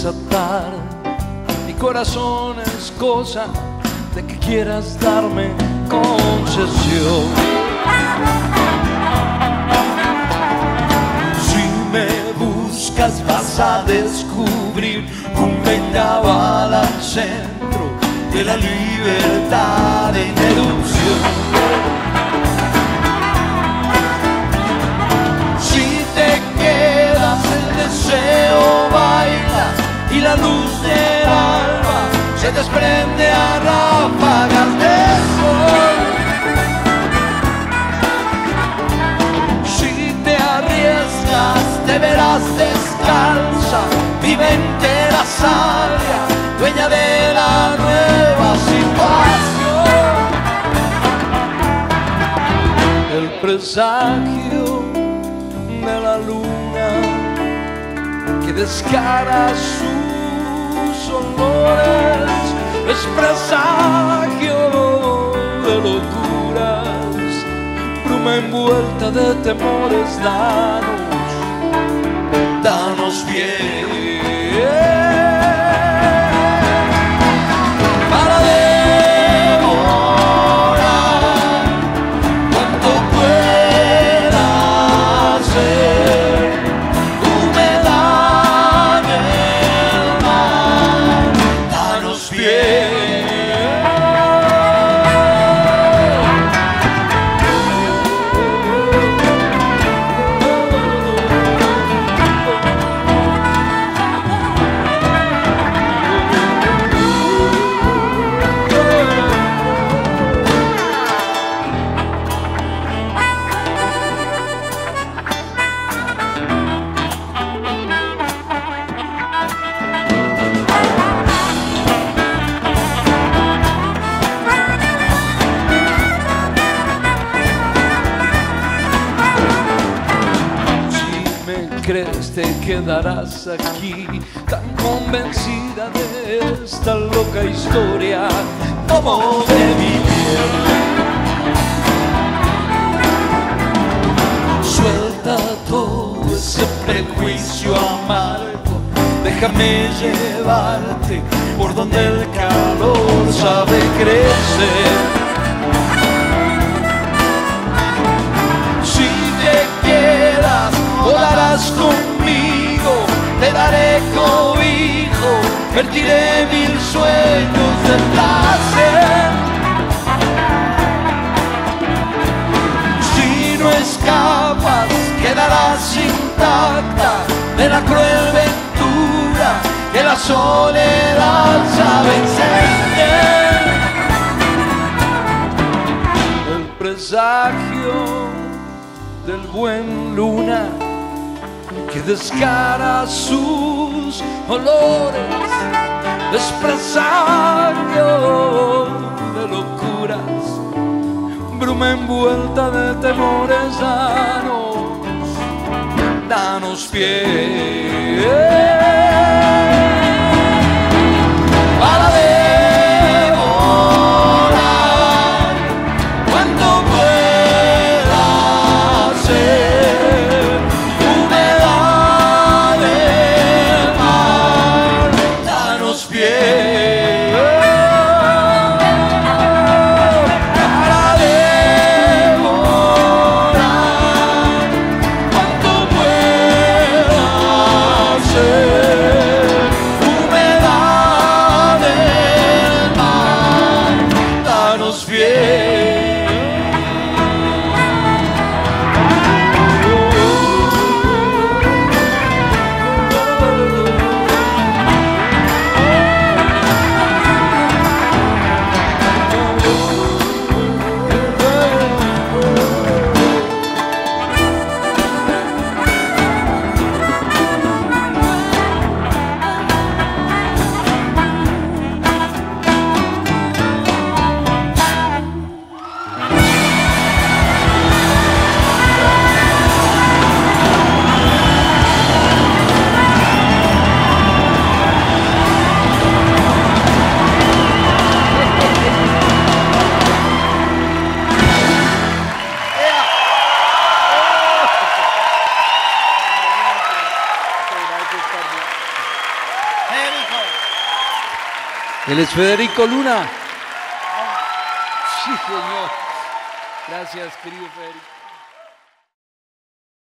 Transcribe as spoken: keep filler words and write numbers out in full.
esa tarde. Mi corazón es cosa de que quieras darme concesión. Si me buscas vas a descubrir un vendaval al centro de la libertad en erupción. Si te quedas el deseo baila y la luz del alba se desprende a ráfagas de sol. Si te arriesgas te verás descalza, vive entera sabia, dueña de la nueva situación. El presagio de la luna que descara sus olores es presagio de locuras, bruma envuelta de temores. Danos, danos bien para devorar cuanto pueda ser humedad del mar. Danos bien. ¿Crees te quedarás aquí tan convencida de esta loca historia como de mi piel? Suelta todo ese prejuicio amargo, déjame llevarte por donde el calor sabe crecer. Si te quedas volarás conmigo, te daré cobijo, vertiré mil sueños de placer. Si no escapas, quedarás intacta de la cruel ventura que la soledad sabe encender. El presagio del buen luna que descara sus olores es presagio de locuras, bruma envuelta de temores. Danos, danos pie para devorar cuanto pueda ser humedad del mar. Danos pie para devorar cuanto pueda ser Él es Federico Luna. Sí, Señor. Gracias, querido Federico.